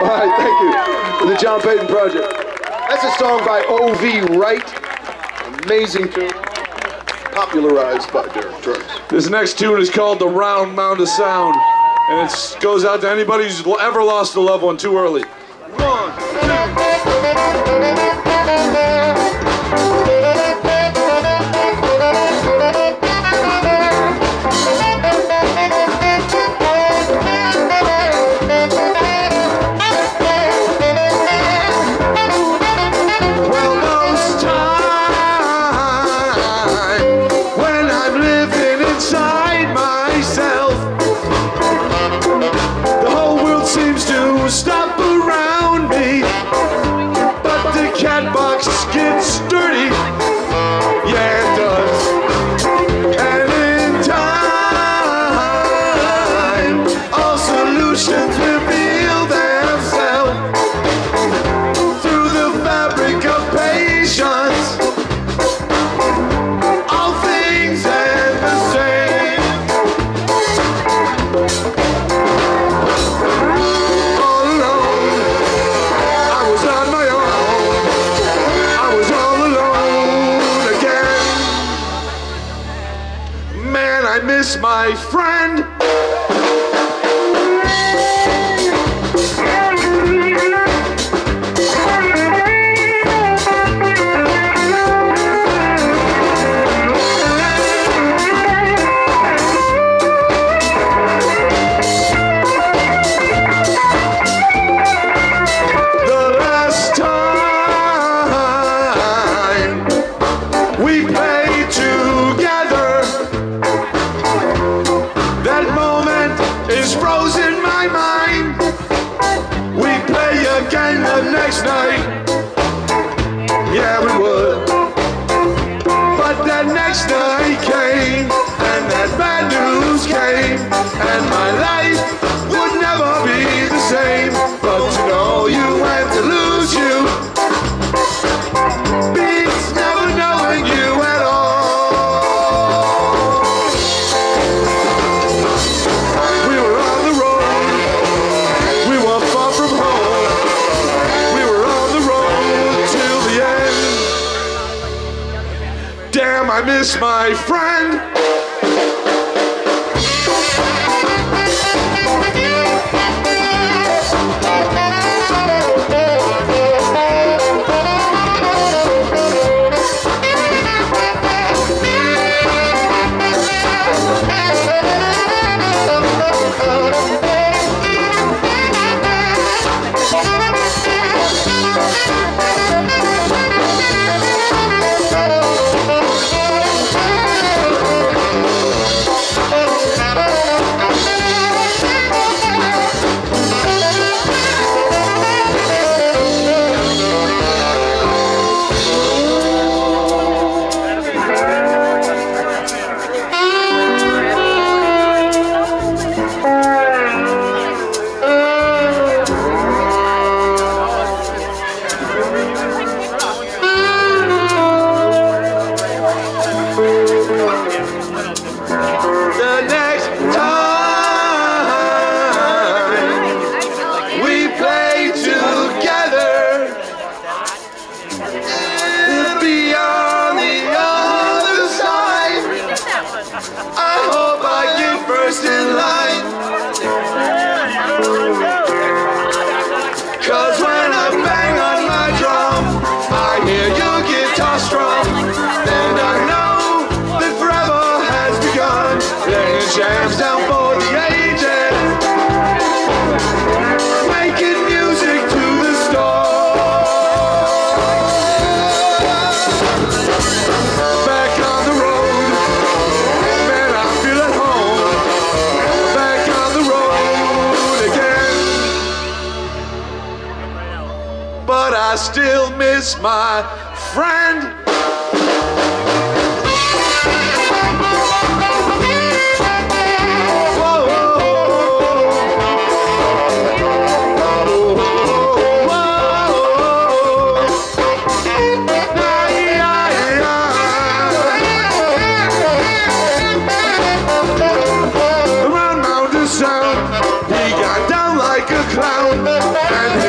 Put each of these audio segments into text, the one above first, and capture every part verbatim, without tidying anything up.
All right, thank you. For the John Payton Project. That's a song by O V Wright. Amazing tune. Popularized by Derek Trucks. This next tune is called The Round Mound of Sound. And it goes out to anybody who's ever lost a loved one too early. One, two. Stop around me, but the cat box gets dirty. Yeah, it does. And in time, all solutions reveal themselves through the fabric of patience. All things end the same. I miss my friend. The last time we played together, that moment is frozen in my mind. We play again the next night. Yeah, we would. But that next night came, and that bad news came, and my life would never be the same. But to know you and to lose you beats never knowing you at all. Damn, I miss my friend. Jams down for the ages, making music to the stars. Back on the road, man, I feel at home. Back on the road again, but I still miss my friend. He got down like a clown and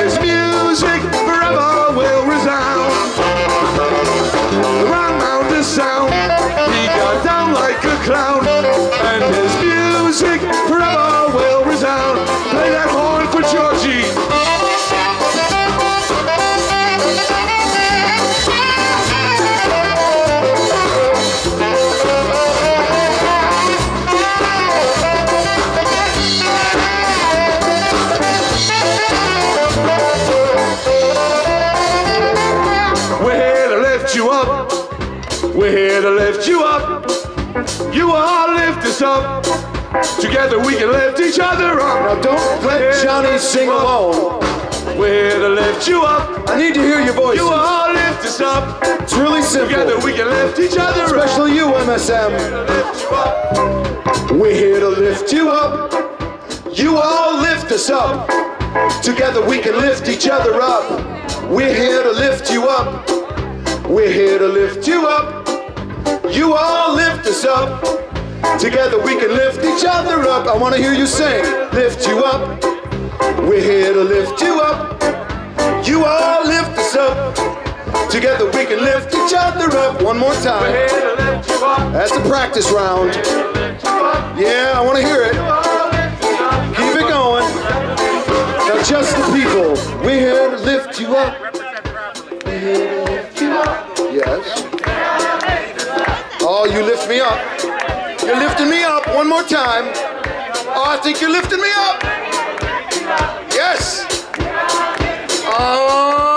We're here to lift you up. You all lift us up. Together we can lift each other up. Now don't let Johnny sing alone. We're here to lift you up. I need to hear your voice. You all lift us up. It's really simple. Together we can lift each other up. Especially you, M S M. Lift you up. We're here to lift you up. You all lift us up. Together we can lift each other up. We're here to lift you up. We're here to lift you up. You all lift us up. Together we can lift each other up. I want to hear you sing. Lift you up. We're here to lift you up. You all lift us up. Together we can lift each other up. One more time. We're here to lift you up. That's a practice round. Yeah, I want to hear it. Keep it going. Now just the people. We're here to lift you up. We're here to lift you up. Yes. Oh, you lift me up. You're lifting me up. One more time. Oh, I think you're lifting me up. Yes. Oh.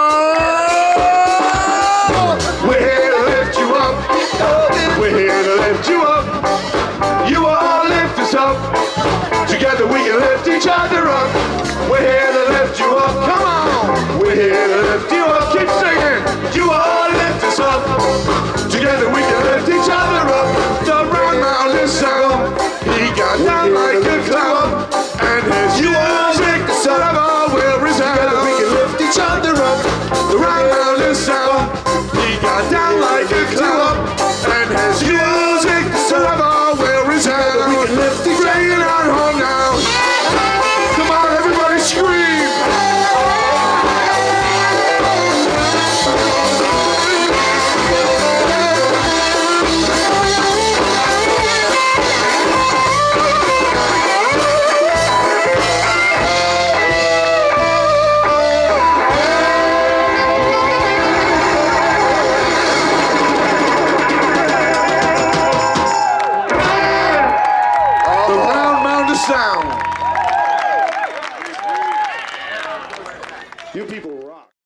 We're here to lift you up. We're here to lift you up. You all lift us up. Together we can lift each other up. We're here to lift you up. Come on. We're here to lift you up. Keep singing. You all lift us up. Together we can lift each other up. The round mountain sound. He got down like a cloud. And his music forever will resound. We can lift each other up. The round mountain sound. He got down like a cloud. And his music forever will resound. We can lift each Bring it on home now. Come on, everybody scream. Sound. You people rock.